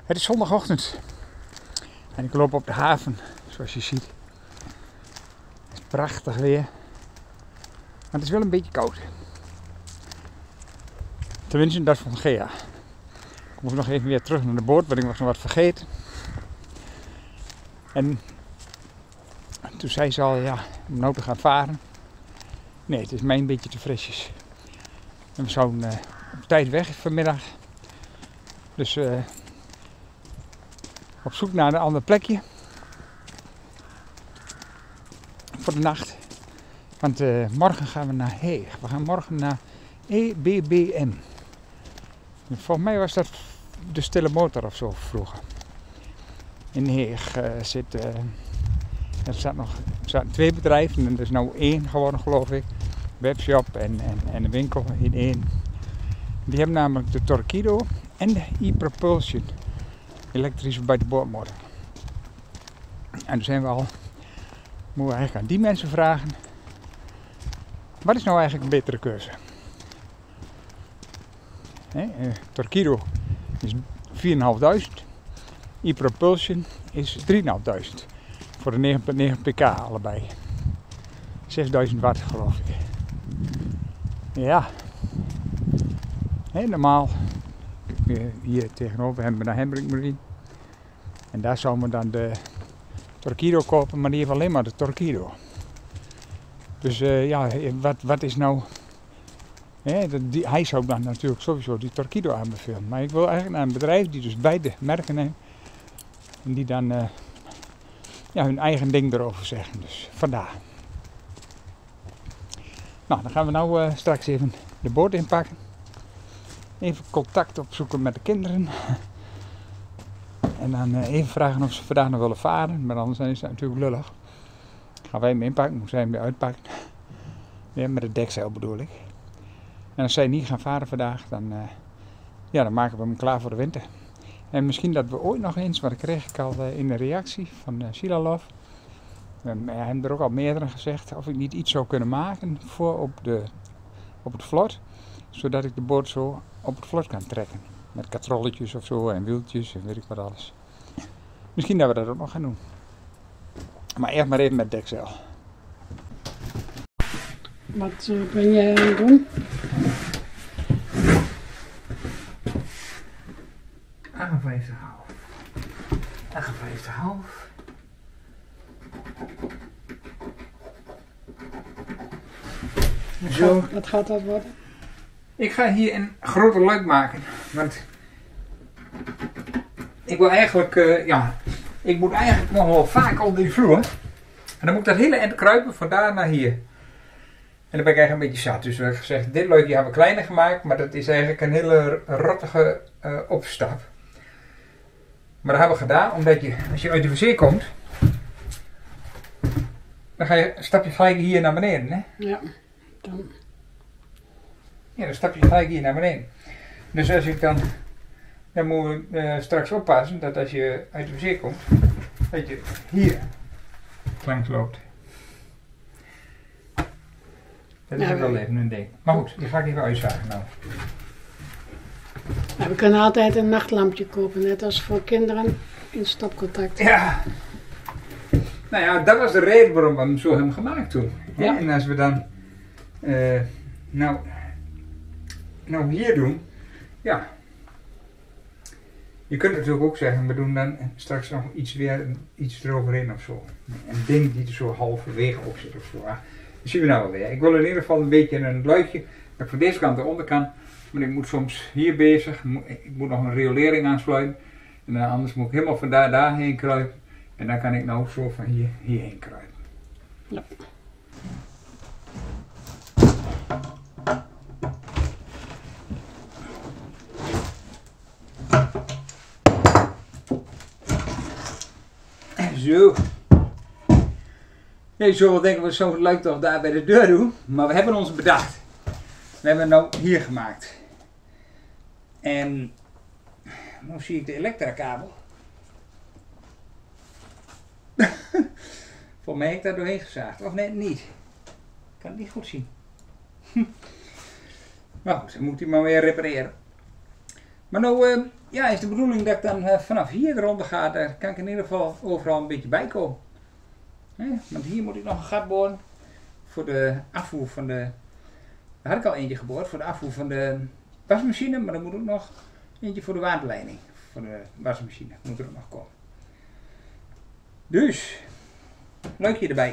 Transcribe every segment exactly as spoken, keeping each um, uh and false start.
Het is zondagochtend en ik loop op de haven, zoals je ziet. Het is prachtig weer, maar het is wel een beetje koud. Tenminste, dat van Gea. Ik moet nog even weer terug naar de boot, want ik was nog wat vergeten. En toen zei ze al, ja, om nou te gaan varen. Nee, het is mij een beetje te frisjes. En we zouden uh, op tijd weg vanmiddag. Dus uh, op zoek naar een ander plekje. Voor de nacht. Want uh, morgen gaan we naar Heeg. We gaan morgen naar E B B M. Volgens mij was dat de Stille Motor of zo vroeger. In Heeg uh, zit... Uh, er zaten nog er zaten twee bedrijven en er is nu één geworden, geloof ik. Webshop en, en, en een winkel in één. Die hebben namelijk de Torqeedo en de e-propulsion. Elektrische bij de boordmotor. En toen zijn we al... Moeten we eigenlijk aan die mensen vragen. Wat is nou eigenlijk een betere keuze? He, uh, Torqeedo is vierduizend vijfhonderd. E-propulsion is drieduizend vijfhonderd. Voor de negen komma negen pk allebei. zesduizend watt geloof ik. Ja. He, normaal. Hier tegenover hebben we de Hendrik Marine. En daar zouden we dan de Torqeedo kopen, maar die heeft alleen maar de Torqeedo. Dus uh, ja, wat, wat is nou... He, die, hij zou dan natuurlijk sowieso die Torqeedo aanbevelen. Maar ik wil eigenlijk naar een bedrijf die dus beide merken heeft. En die dan uh, ja, hun eigen ding erover zeggen. Dus vandaar. Nou, dan gaan we nou uh, straks even de boot inpakken. Even contact opzoeken met de kinderen. En dan uh, even vragen of ze vandaag nog willen varen. Maar anders is dat natuurlijk lullig. Gaan wij hem inpakken, moeten zij hem weer uitpakken. Ja, met het dekzeil bedoel ik. En als zij niet gaan varen vandaag, dan, uh, ja, dan maken we hem klaar voor de winter. En misschien dat we ooit nog eens, wat kreeg ik al uh, in de reactie van uh, Silalov. We hebben er ook al meerdere gezegd of ik niet iets zou kunnen maken voor op, de, op het vlot. Zodat ik de boot zo op het vlot kan trekken. Met katrolletjes of zo en wieltjes en weet ik wat alles. Misschien dat we dat ook nog gaan doen. Maar eerst maar even met dekzeil. Wat uh, ben jij aan het doen? achtenvijftig komma vijf. achtenvijftig komma vijf. Zo. Wat gaat dat worden? Ik ga hier een grote luik maken. Want ik wil eigenlijk, uh, ja, ik moet eigenlijk nog wel vaak onder die vloer. En dan moet ik dat hele eind kruipen van daar naar hier. En dan ben ik eigenlijk een beetje zat. Dus we hebben gezegd, dit luikje hebben we kleiner gemaakt. Maar dat is eigenlijk een hele rottige uh, opstap. Maar dat hebben we gedaan omdat je, als je uit de wc komt. Dan ga je, stap je gelijk hier naar beneden. Hè? Ja, dan. Ja, dan stap je gelijk hier naar beneden. Dus als ik dan, dan moeten we uh, straks oppassen dat als je uit de wc komt, dat je hier langs loopt. Dat is ja, ook wel even een ding. Maar goed, die ga ik even uitzagen nou. Ja, we kunnen altijd een nachtlampje kopen, net als voor kinderen in stopcontact. Ja. Nou ja, dat was de reden waarom we hem zo hebben gemaakt toen. Ja. En als we dan, uh, nou, nou hier doen, ja. Je kunt natuurlijk ook zeggen, we doen dan straks nog iets weer, iets eroverheen of zo. Een ding die er zo halverwege op zit of zo. Ah, dat zien we nou wel weer. Ik wil in ieder geval een beetje een luikje, dat ik van deze kant eronder kan. Maar ik moet soms hier bezig, ik moet nog een riolering aansluiten. En dan anders moet ik helemaal van daar, daarheen kruipen. En dan kan ik nou zo van hier, hierheen kruipen. Ja. Zo. Ja, je zult wel denken, we zo leuk toch daar bij de deur doen. Maar we hebben ons bedacht. We hebben het nou hier gemaakt. En nu zie ik de elektrakabel. Voor mij heb ik daar doorheen gezaagd. Of net niet. Ik kan het niet goed zien. Maar goed, dan moet hij maar weer repareren. Maar nou, uh, ja, is de bedoeling dat ik dan uh, vanaf hier eronder ga. Daar kan ik in ieder geval overal een beetje bij komen. He, want hier moet ik nog een gat boren. Voor de afvoer van de... Daar had ik al eentje geboord. Voor de afvoer van de wasmachine. Maar dan moet ook nog eentje voor de waterleiding. Voor de wasmachine moet er ook nog komen. Dus, leukje erbij.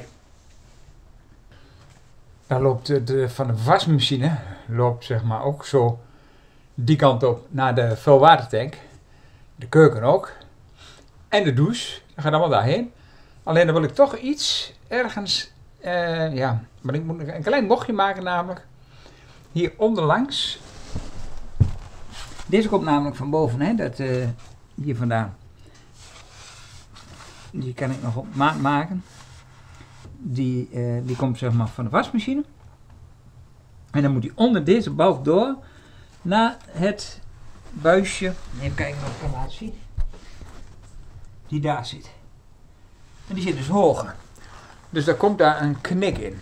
Dan loopt de, de, van de wasmachine, loopt zeg maar ook zo die kant op naar de vulwatertank. De keuken ook. En de douche, dat gaat allemaal daarheen. Alleen dan wil ik toch iets ergens, uh, ja, maar ik moet een klein bochtje maken namelijk. Hier onderlangs. Deze komt namelijk van boven, hè, dat uh, hier vandaan. Die kan ik nog op maat maken. Die, uh, die komt zeg maar van de wasmachine. En dan moet die onder deze balk door naar het buisje. Even kijken of ik hem laat zien. Die daar zit. En die zit dus hoger. Dus daar komt daar een knik in.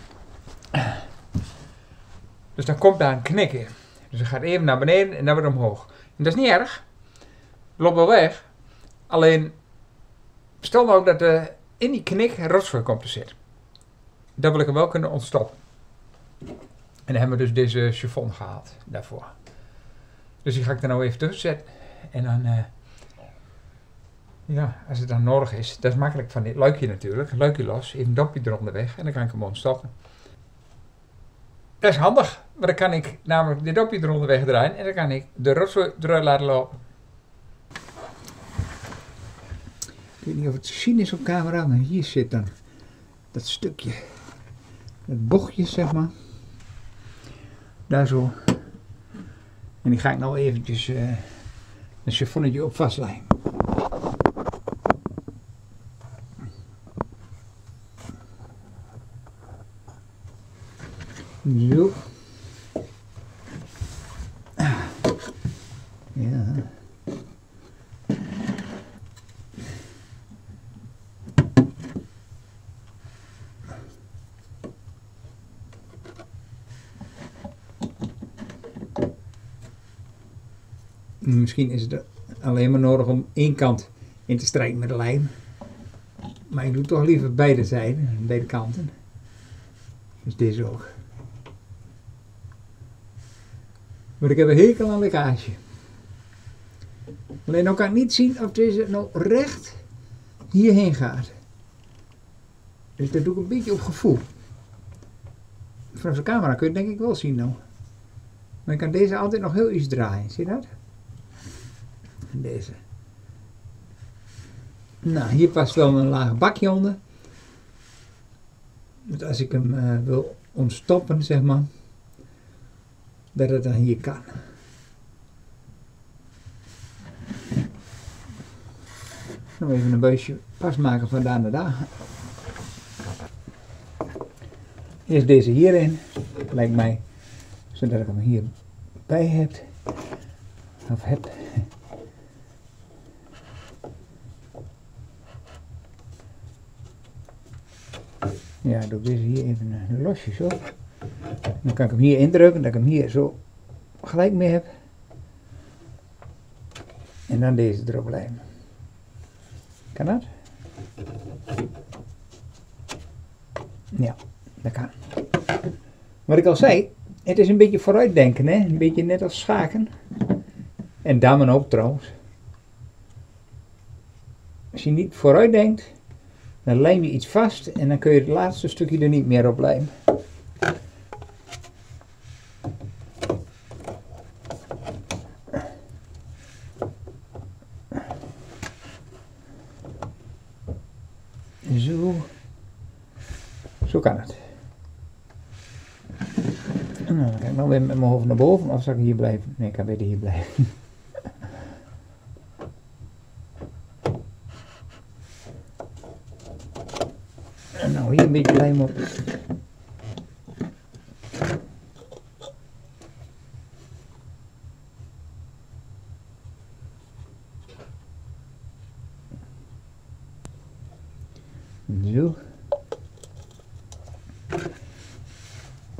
Dus dan komt daar een knik in. Dus hij gaat even naar beneden en dan weer omhoog. En dat is niet erg. Loopt wel weg. Alleen, stel nou dat er in die knik rotzooi komt te zitten. Dan wil ik hem wel kunnen ontstoppen. En dan hebben we dus deze chiffon gehaald daarvoor. Dus die ga ik er nou even tussen zetten. En dan, uh, ja, als het dan nodig is, dat is makkelijk van dit luikje natuurlijk. Luikje los, even een dopje eronder weg en dan kan ik hem ontstoppen. Dat is handig, maar dan kan ik namelijk dit dopje eronder wegdraaien en dan kan ik de rotzooi eruit laten lopen. Ik weet niet of het te zien is op camera, maar hier zit dan dat stukje, het bochtje zeg maar. Daar zo. En die ga ik nou eventjes uh, een chiffonnetje op vastlijmen. Zo. Ja. Misschien is het alleen maar nodig om één kant in te strijken met de lijm. Maar ik doe toch liever beide zijden, beide kanten. Dus deze ook. Maar ik heb een hekel aan lekkage. Alleen nou kan ik niet zien of deze nou recht hierheen gaat. Dus dat doe ik een beetje op gevoel. Vanaf de camera kun je het denk ik wel zien nou. Maar ik kan deze altijd nog heel iets draaien, zie je dat? En deze. Nou, hier past wel een laag bakje onder. Dus als ik hem uh, wil ontstoppen, zeg maar, dat het dan hier kan. Dan even een buisje vastmaken van daar naar daar. Eerst deze hierin, lijkt mij, zodat ik hem hierbij heb. Of heb. Ja, doe ik deze hier even losjes op. Dan kan ik hem hier indrukken, dat ik hem hier zo gelijk mee heb. En dan deze erop lijmen. Kan dat? Ja, dat kan. Wat ik al zei, het is een beetje vooruitdenken, hè? Een beetje net als schaken. En dammen ook trouwens. Als je niet vooruit denkt, dan lijm je iets vast en dan kun je het laatste stukje er niet meer op lijmen. Zo. Zo kan het. Nou, dan kan ik nou weer met mijn hoofd naar boven of zal ik hier blijven? Nee, ik kan beter hier blijven. En nou hier een beetje lijm op. Zo.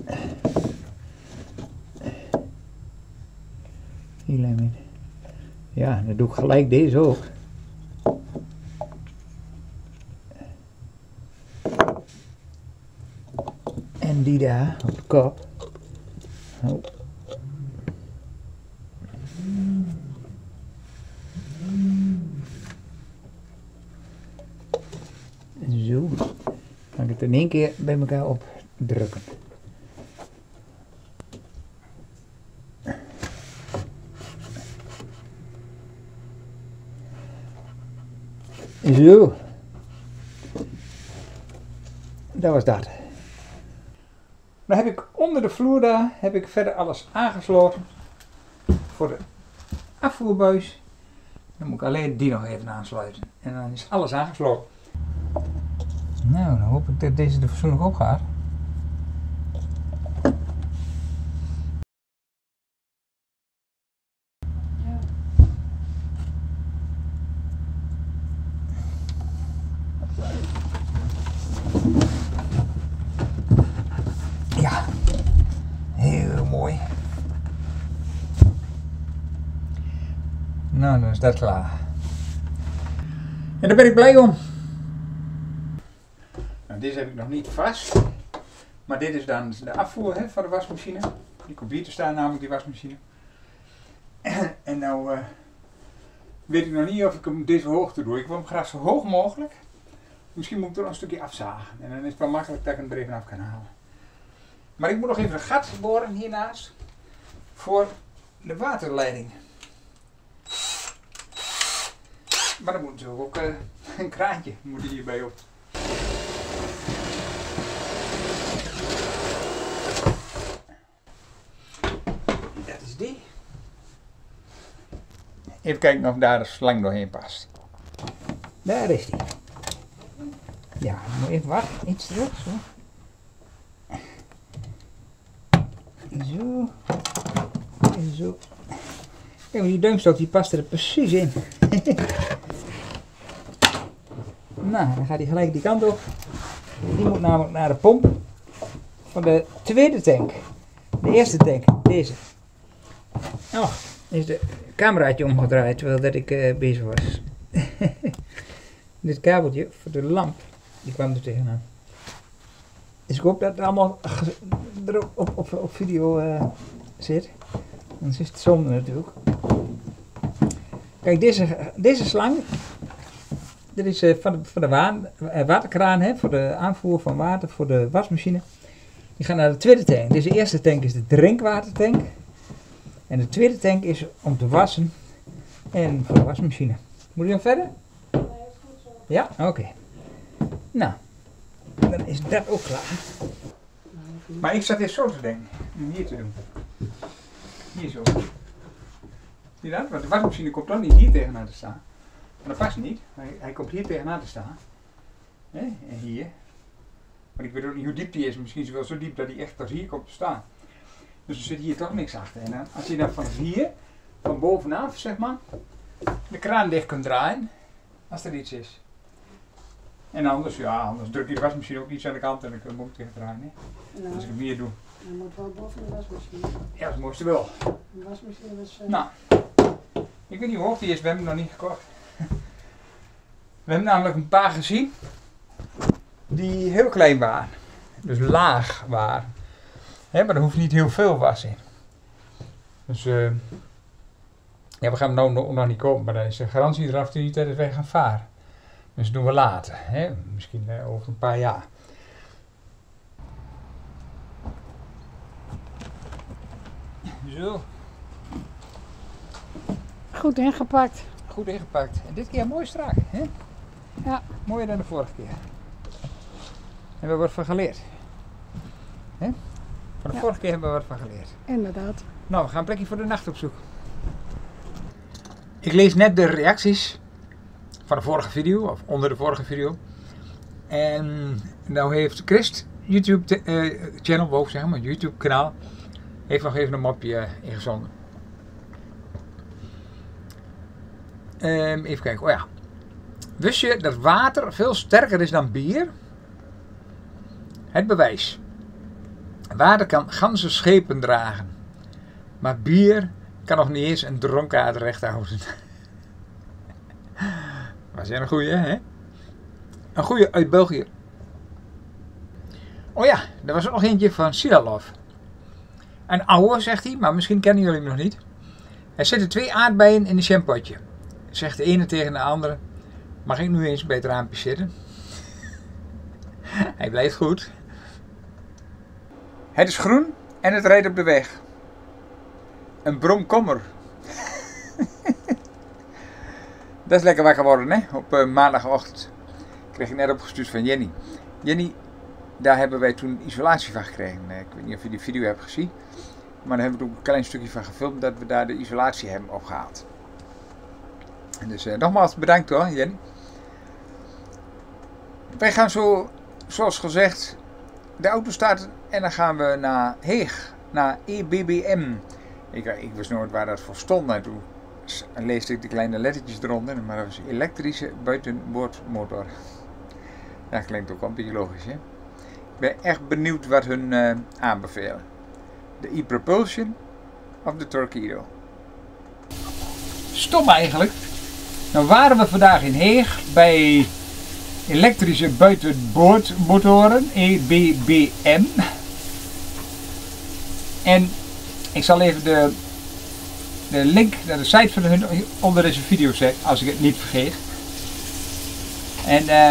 Hier lijm in. Ja, dan doe ik gelijk deze ook. En die daar op de kop. Oh. Zo. Ga ik het in één keer bij elkaar opdrukken. Zo. Dat was dat. Dan heb ik onder de vloer daar heb ik verder alles aangesloten voor de afvoerbuis. Dan moet ik alleen die nog even aansluiten en dan is alles aangesloten. Nou, dan hoop ik dat deze er fatsoenlijk op gaat. Ja, heel mooi. Nou, dan is dat klaar. En daar ben ik blij om. Nou, deze heb ik nog niet vast. Maar dit is dan de afvoer hè, van de wasmachine. Die komt hier te staan, namelijk die wasmachine. En nou uh, weet ik nog niet of ik hem deze hoogte doe. Ik wil hem graag zo hoog mogelijk. Misschien moet ik er nog een stukje afzagen. En dan is het wel makkelijk dat ik hem er even af kan halen. Maar ik moet nog even een gat boren hiernaast. Voor de waterleiding. Maar dan moet zo ook uh, een kraantje moet hierbij op. Dat is die. Even kijken of daar de slang doorheen past. Daar is die. Ja, moet even wachten. Iets terug, zo. Zo. En zo. Kijk, die duimstok die past er precies in. Nou, dan gaat hij gelijk die kant op. Die moet namelijk naar de pomp van de tweede tank. De eerste tank, deze. Oh, is de cameraatje omgedraaid terwijl dat ik uh, bezig was. Dit kabeltje voor de lamp, die kwam er tegenaan. Dus ik hoop dat het allemaal erop op, op, op video uh, zit. Anders is het zonde natuurlijk. Kijk, deze, deze slang. Dit is uh, van de, van de waan, uh, waterkraan, hè, voor de aanvoer van water voor de wasmachine. Die gaat naar de tweede tank. Deze eerste tank is de drinkwatertank. En de tweede tank is om te wassen en voor de wasmachine. Moet je dan verder? Nee, is goed zo. Ja? Oké. Okay. Nou, dan is dat ook klaar. Maar ik zat eerst zo te denken, om hier te doen. Hier zo. Zie je dat? Want de wasmachine komt dan niet hier tegenaan te staan. Maar dat past niet. Hij, hij komt hier tegenaan te staan. Hè? En hier. Maar ik weet ook niet hoe diep die is. Misschien is hij wel zo diep dat hij echt tot hier komt te staan. Dus er zit hier toch niks achter. En dan, als je dan van hier, van bovenaf zeg maar, de kraan dicht kunt draaien. Als er iets is. En anders, ja, anders druk je de wasmachine ook iets aan de kant en dan kun je hem ook dicht draaien. Hè? Nou, als ik hem hier doe. dan moet wel boven de wasmachine. Ja, dat moest wel. De wasmachine is... Uh... Nou, ik weet niet hoe hoog die is, we hebben hem nog niet gekocht. We hebben namelijk een paar gezien die heel klein waren. Dus laag waren. He, maar er hoeft niet heel veel was in. Dus uh, ja, we gaan hem nou nog, nog niet kopen, maar dan is de garantie eraf niet dat wij gaan varen. Dus dat doen we later. He? Misschien uh, over een paar jaar. Zo. Goed ingepakt. Goed ingepakt. En dit keer mooi strak. Hè? Ja. Mooier dan de vorige keer. En we hebben wat van geleerd. Hè? Van de Ja. vorige keer hebben we wat van geleerd. Inderdaad. Nou, we gaan een plekje voor de nacht opzoeken. Ik lees net de reacties van de vorige video, of onder de vorige video. En nou heeft Christ YouTube uh, channel, wou ik zeggen, maar YouTube kanaal, heeft nog even een mopje uh, ingezonden. Um, even kijken, oh ja. Wist je dat water veel sterker is dan bier? Het bewijs. Water kan ganse schepen dragen. Maar bier kan nog niet eens een dronkaard recht houden. Was jij een goeie, hè? Een goeie uit België. Oh ja, er was ook nog eentje van Silalov. Een oude, zegt hij, maar misschien kennen jullie hem nog niet. Hij zette twee aardbeien in een jampotje. Zegt de ene tegen de andere: mag ik nu eens bij het raampje zitten? Hij blijft goed. Het is groen en het rijdt op de weg. Een bromkommer. Dat is lekker wakker worden, hè? Op uh, maandagochtend. Kreeg ik net opgestuurd van Jenny. Jenny, daar hebben wij toen isolatie van gekregen. Ik weet niet of je die video hebt gezien. Maar daar hebben we ook een klein stukje van gefilmd dat we daar de isolatie hebben opgehaald. En dus uh, nogmaals bedankt hoor, Jenny. Wij gaan zo, zoals gezegd, de auto starten en dan gaan we naar Heeg, naar E B B M. Ik, ik wist nooit waar dat voor stond. En toen leesde ik de kleine lettertjes eronder, maar dat was elektrische buitenboordmotor. Dat klinkt ook wel een beetje logisch, hè? Ik ben echt benieuwd wat hun uh, aanbevelen. De e-propulsion of de Torqeedo. Stom eigenlijk. Dan waren we vandaag in Heeg bij elektrische buitenboordmotoren, E B B M. En ik zal even de, de link naar de site van hun onder deze video zetten, als ik het niet vergeet. En uh,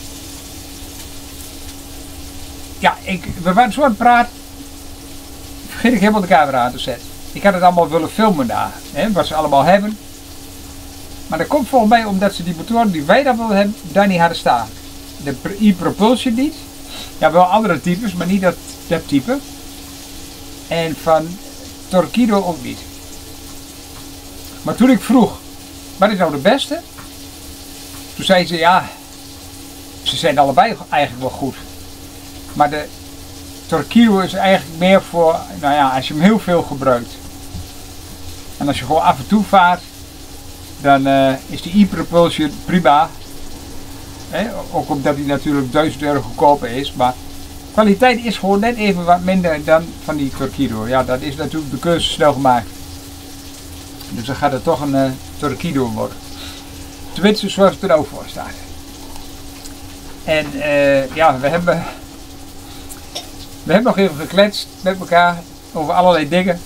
ja, ik, we waren zo aan het praten. Vergeet ik helemaal de camera aan te zetten. Ik had het allemaal willen filmen daar, hè, wat ze allemaal hebben. Maar dat komt volgens mij omdat ze die motoren die wij daar willen hebben, daar niet hadden staan. De e-propulsion niet. Ja, wel andere types, maar niet dat, dat type. En van Torqeedo ook niet. Maar toen ik vroeg, wat is nou de beste? Toen zei ze, ja, ze zijn allebei eigenlijk wel goed. Maar de Torqeedo is eigenlijk meer voor, nou ja, als je hem heel veel gebruikt. En als je gewoon af en toe vaart, dan uh, is die e-propulsion prima. He, ook omdat die natuurlijk duizend euro goedkoper is. Maar kwaliteit is gewoon net even wat minder dan van die Torqeedo. Ja, dat is natuurlijk de keuze snel gemaakt. Dus dan gaat het toch een uh, Torqeedo worden. Tenminste, zoals het er ook voor staat. En uh, ja, we hebben, we hebben nog even gekletst met elkaar over allerlei dingen.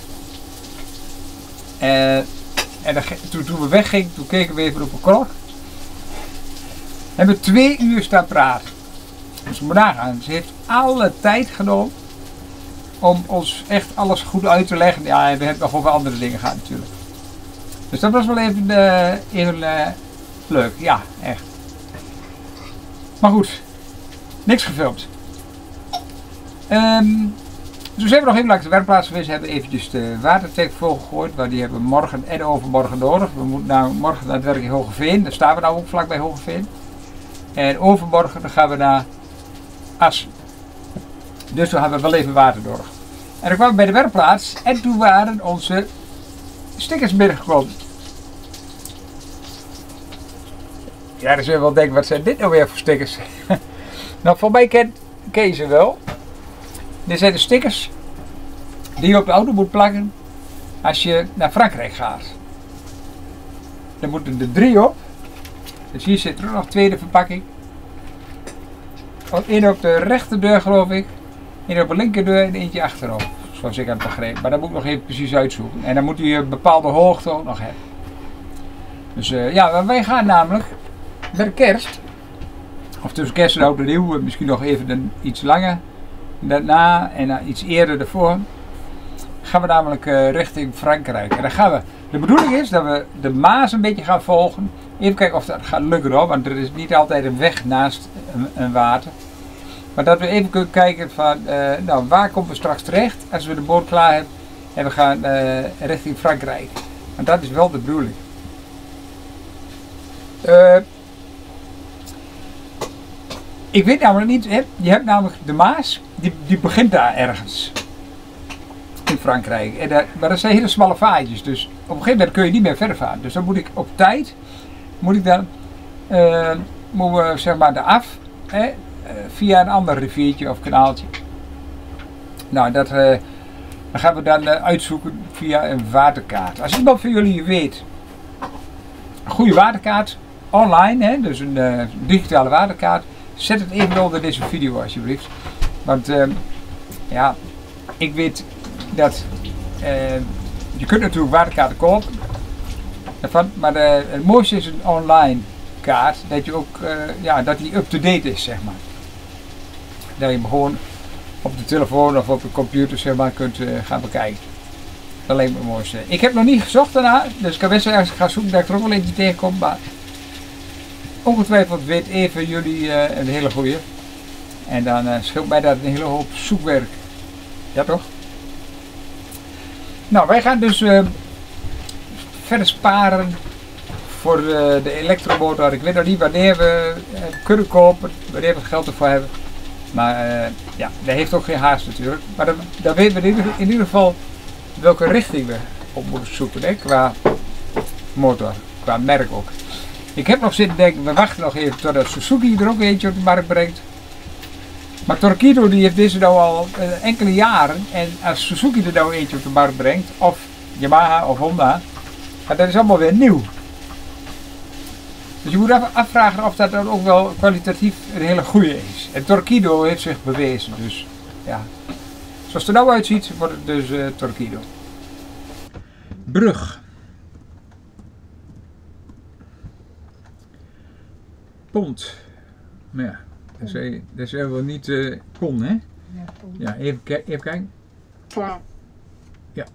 Uh, en dan, toen, toen we weggingen, toen keken we even op een klok. We hebben twee uur staan praten. Dus we moeten nagaan. Ze heeft alle tijd genomen om ons echt alles goed uit te leggen. Ja, en we hebben nog over andere dingen gehad natuurlijk. Dus dat was wel even, uh, even uh, leuk. Ja, echt. Maar goed, niks gefilmd. Um, dus we hebben nog even langs de werkplaats geweest. We hebben eventjes de watertank volgegooid. Maar die hebben we morgen en overmorgen nodig. We moeten nou morgen naar het werk in Hogeveen. Daar staan we nou ook vlakbij Hogeveen. En overmorgen dan gaan we naar Assen. Dus we hebben wel even water nodig. En dan kwamen we bij de werkplaats. En toen waren onze stickers binnengekomen. Ja, dan zullen we wel denken, wat zijn dit nou weer voor stickers? Nou, voor mij ken, ken je ze wel. Dit zijn de stickers die je op de auto moet plakken als je naar Frankrijk gaat. Dan moeten er drie op. Dus hier zit er ook nog een tweede verpakking. Eén op de rechterdeur geloof ik. Eén op de linkerdeur en eentje achterop. Zoals ik aan het begrepen. Maar dat moet ik nog even precies uitzoeken. En dan moet u een bepaalde hoogte ook nog hebben. Dus uh, ja, wij gaan namelijk met de kerst. Of tussen kerst en oud en nieuw. Misschien nog even een, iets langer. Daarna en uh, iets eerder ervoor. Gaan we namelijk uh, richting Frankrijk. En dan gaan we. De bedoeling is dat we de Maas een beetje gaan volgen. Even kijken of dat gaat lukken hoor. Want er is niet altijd een weg naast een, een water. Maar dat we even kunnen kijken van. Uh, nou, waar komen we straks terecht. Als we de boot klaar hebben. En we gaan uh, richting Frankrijk. Want dat is wel de bedoeling. Uh, ik weet namelijk niet. Hè, je hebt namelijk de Maas. Die, die begint daar ergens. In Frankrijk. En dat, maar dat zijn hele smalle vaartjes. Dus op een gegeven moment kun je niet meer verder varen. Dus dan moet ik op tijd. Moet ik dan. Uh, moeten we zeg maar eraf. Hè, uh, via een ander riviertje of kanaaltje. Nou, dat uh, dan gaan we dan uh, uitzoeken via een waterkaart. Als iemand van jullie weet. Een goede waterkaart. online, hè, dus een uh, digitale waterkaart. Zet het even onder deze video alsjeblieft. Want uh, ja, ik weet dat uh, je kunt natuurlijk waterkaarten kopen. Daarvan, maar uh, het mooiste is een online kaart, dat je ook uh, ja, dat die up-to-date is, zeg maar. Dat je hem gewoon op de telefoon of op de computer, zeg maar, kunt uh, gaan bekijken. Dat lijkt me het mooiste. Ik heb nog niet gezocht daarna, dus ik kan best ergens gaan zoeken dat ik er ook wel eentje tegenkom, maar ongetwijfeld weet even jullie uh, een hele goeie. En dan uh, scheelt mij dat een hele hoop zoekwerk. Ja toch? Nou, wij gaan dus uh, verder sparen voor uh, de elektromotor. Ik weet nog niet wanneer we uh, kunnen kopen, wanneer we het geld ervoor hebben. Maar uh, ja, dat heeft ook geen haast natuurlijk. Maar dan, dan weten we in ieder, in ieder geval welke richting we op moeten zoeken, hè, qua motor, qua merk ook. Ik heb nog zitten denken, we wachten nog even totdat Suzuki er ook eentje op de markt brengt. Maar Torqeedo die heeft deze nou al uh, enkele jaren en als Suzuki er nou eentje op de markt brengt, of Yamaha of Honda, maar dat is allemaal weer nieuw. Dus je moet even afvragen of dat dan ook wel kwalitatief een hele goede is. En Torqeedo heeft zich bewezen, dus ja. Zoals het er nou uitziet, wordt het dus uh, Torqeedo. Brug. Pont. Maar ja, dat zijn, dat zijn wel niet uh, kon, hè? Ja, pond. Ja, even, even kijken. Ja.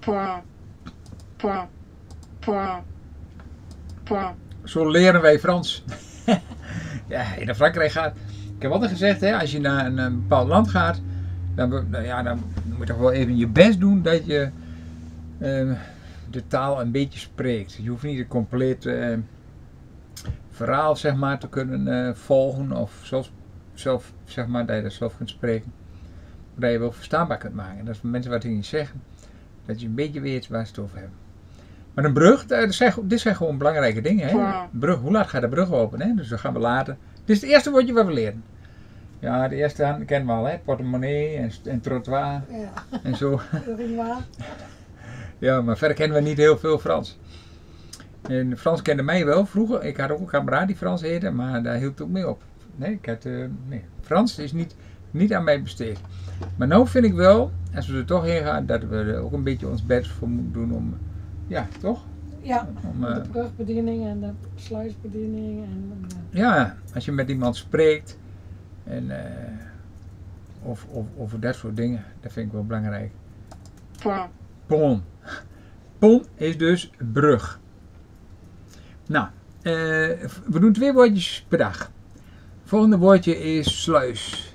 Zo leren wij Frans. Ja, in Frankrijk gaat. Ik heb altijd gezegd, hè, als je naar een, een bepaald land gaat, dan, nou ja, dan moet je toch wel even je best doen dat je uh, de taal een beetje spreekt. Je hoeft niet een compleet uh, verhaal, zeg maar, te kunnen uh, volgen of zelfs, zelf, zeg maar, dat je dat zelf kunt spreken. Maar dat je wel verstaanbaar kunt maken. Dat is voor mensen wat die niet zeggen, dat je een beetje weet waar ze het over hebben. Maar een brug, dat zijn, dit zijn gewoon belangrijke dingen. Hè? Brug, hoe laat gaat de brug open? Hè? Dus dat gaan we later. Dit is het eerste woordje wat we leren. Ja, de eerste hand kennen we al, hè? Portemonnee en, en trottoir Ja. en zo. Urinoir. Ja, maar verder kennen we niet heel veel Frans. En Frans kende mij wel vroeger. Ik had ook een kameraad die Frans heette, maar daar hield het ook mee op. Nee, ik had, uh, nee. Frans is niet, niet aan mij besteed. Maar nu vind ik wel, als we er toch heen gaan, dat we er ook een beetje ons best voor moeten doen om, ja, toch? Ja, Om, uh, de brugbediening en de sluisbediening. En, uh, ja, als je met iemand spreekt en uh, of, of, over dat soort dingen, dat vind ik wel belangrijk. Pont. Pont is dus brug. Nou, uh, we doen twee woordjes per dag. Volgende woordje is sluis.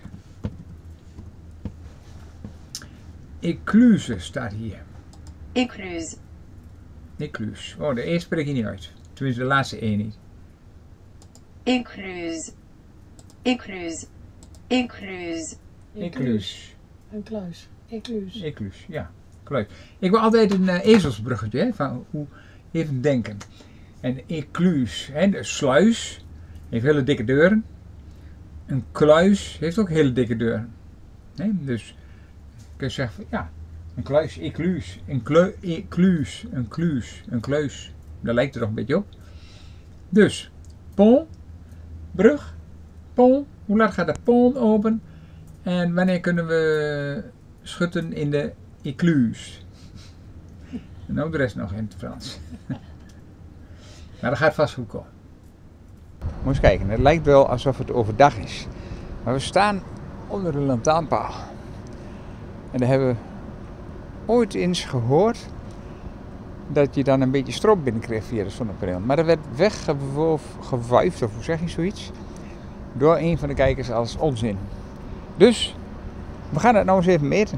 Ecluze staat hier. Écluse. Ecluze. Oh, de E spreek je niet uit. Tenminste, de laatste E niet. Écluse. Écluse. Écluse. Ecluze. Een kluis. Ecluus. Ecluze, ja. Kluis. Ik wil altijd een uh, ezelsbruggetje, hè, van hoe even denken. En ecluze, hè, de sluis heeft hele dikke deuren. Een kluis heeft ook hele dikke deuren. Hè? Dus kun je zeggen, ja, een kluis, ecluus, een kleu, ecluus, een kluus, een kluis. Daar lijkt het toch een beetje op. Dus, pont, brug, pont, hoe laat gaat de pont open? En wanneer kunnen we schutten in de ecluus? En nou de rest nog in het Frans. Maar dat gaat vast goed komen. Moet eens kijken, het lijkt wel alsof het overdag is. Maar we staan onder een lantaarnpaal. En daar hebben we ooit eens gehoord dat je dan een beetje stroom binnenkreeg via de zonnepaneel. Maar dat werd weggewuifd, of hoe zeg je zoiets, door een van de kijkers als onzin. Dus, we gaan het nou eens even meten.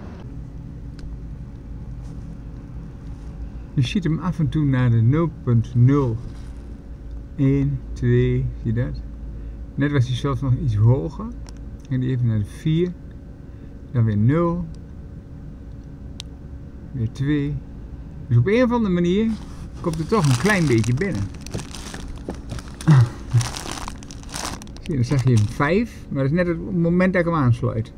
Je ziet hem af en toe naar de nul komma nul een, twee, zie je dat? Net was hij zelfs nog iets hoger. En die even naar de vier. Dan weer nul. Weer twee. Dus op een of andere manier komt er toch een klein beetje binnen. Zie je, dan zeg je vijf, maar dat is net het moment dat ik hem aansluit.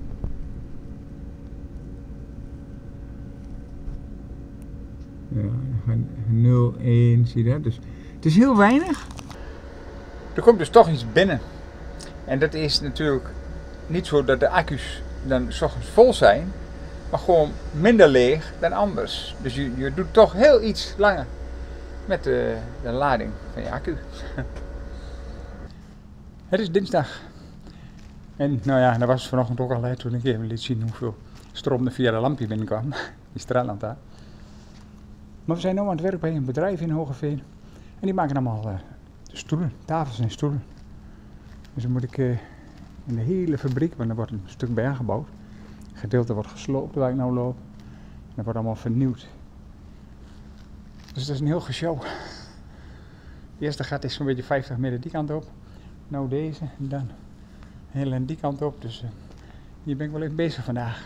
Ja, nul, één, zie je dat? Dus het is heel weinig. Er komt dus toch iets binnen. En dat is natuurlijk niet zo dat de accu's dan 's ochtends vol zijn, maar gewoon minder leeg dan anders. Dus je, je doet toch heel iets langer met de, de lading van je accu. Het is dinsdag. En nou ja, dat was het vanochtend ook al, hè, toen ik even liet zien hoeveel stroom er via de lampje binnenkwam. Die straatlamp daar. Maar we zijn nu aan het werk bij een bedrijf in Hogeveen. En die maken allemaal uh, stoelen, tafels en stoelen. Dus dan moet ik uh, in de hele fabriek, want er wordt een stuk bij aangebouwd. Een gedeelte wordt gesloopt waar ik nou loop. En dat wordt allemaal vernieuwd. Dus dat is een heel geshow. De eerste gat is zo'n beetje vijftig meter die kant op. Nou deze en dan heel en die kant op. Dus uh, hier ben ik wel even bezig vandaag.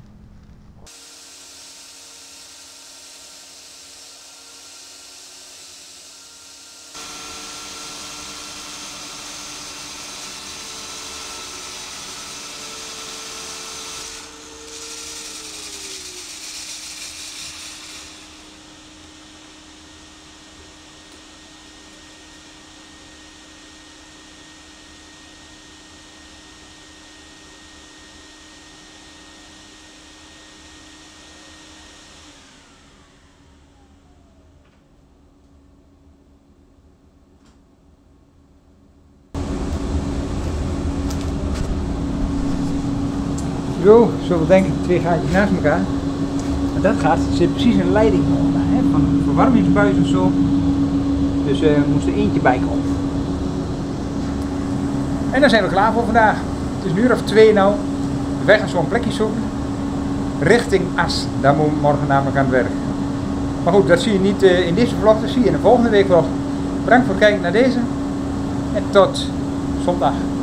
Zo, zo denk ik twee gaatjes naast elkaar. En dat gaat, er zit precies een leiding onder, hè, van een verwarmingsbuis of zo. Dus uh, er moest er eentje bij komen. En dan zijn we klaar voor vandaag. Het is een uur of twee nou. Wij gaan zo'n plekje zoeken. Richting As. Daar moet ik morgen namelijk aan het werk. Maar goed, dat zie je niet uh, in deze vlog, dat zie je in de volgende week vlog. Bedankt voor het kijken naar deze. En tot zondag.